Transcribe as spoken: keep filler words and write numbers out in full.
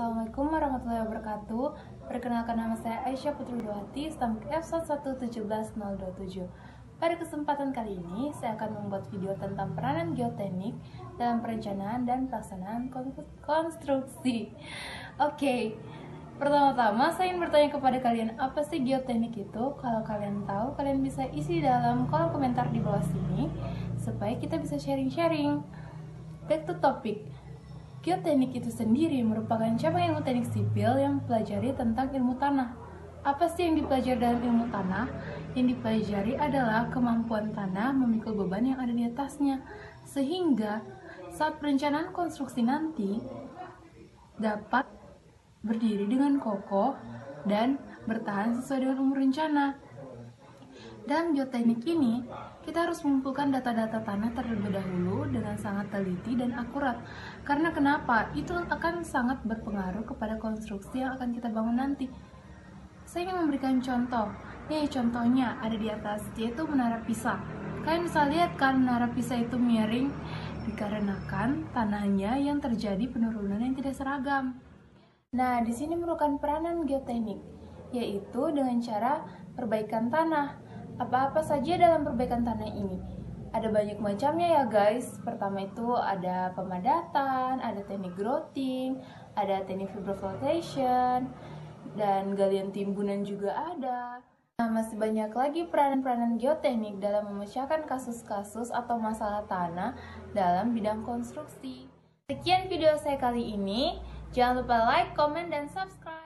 Assalamualaikum warahmatullahi wabarakatuh. Perkenalkan, nama saya Aisyah Putri Dwati, stamik F satu satu tujuh nol dua tujuh. Pada kesempatan kali ini, saya akan membuat video tentang peranan geoteknik dalam perencanaan dan pelaksanaan konstruksi. Oke, okay. Pertama-tama saya ingin bertanya kepada kalian, apa sih geoteknik itu? Kalau kalian tahu, kalian bisa isi dalam kolom komentar di bawah sini, supaya kita bisa sharing-sharing. Back to topic. Geoteknik itu sendiri merupakan cabang ilmu teknik sipil yang mempelajari tentang ilmu tanah. Apa sih yang dipelajari dalam ilmu tanah? Yang dipelajari adalah kemampuan tanah memikul beban yang ada di atasnya, sehingga saat perencanaan konstruksi nanti dapat berdiri dengan kokoh dan bertahan sesuai dengan umur rencana. Dalam geoteknik ini, kita harus mengumpulkan data-data tanah terlebih dahulu dengan sangat teliti dan akurat. Karena kenapa? Itu akan sangat berpengaruh kepada konstruksi yang akan kita bangun nanti. Saya ingin memberikan contoh. Nih, contohnya ada di atas, yaitu Menara Pisa. Kalian bisa lihat kan, Menara Pisa itu miring dikarenakan tanahnya yang terjadi penurunan yang tidak seragam. Nah, di sini merupakan peranan geoteknik, yaitu dengan cara perbaikan tanah. Apa-apa saja dalam perbaikan tanah ini? Ada banyak macamnya ya guys. Pertama itu ada pemadatan, ada teknik grouting, ada teknik fibroflotation, dan galian timbunan juga ada. Nah, masih banyak lagi peranan-peranan geoteknik dalam memecahkan kasus-kasus atau masalah tanah dalam bidang konstruksi. Sekian video saya kali ini. Jangan lupa like, komen, dan subscribe.